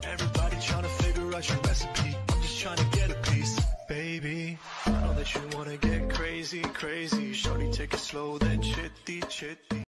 Everybody trying to figure out your recipe. I'm just trying to get a piece. Baby, I know that you wanna get crazy, crazy. Shorty, take it slow, then chitty, chitty.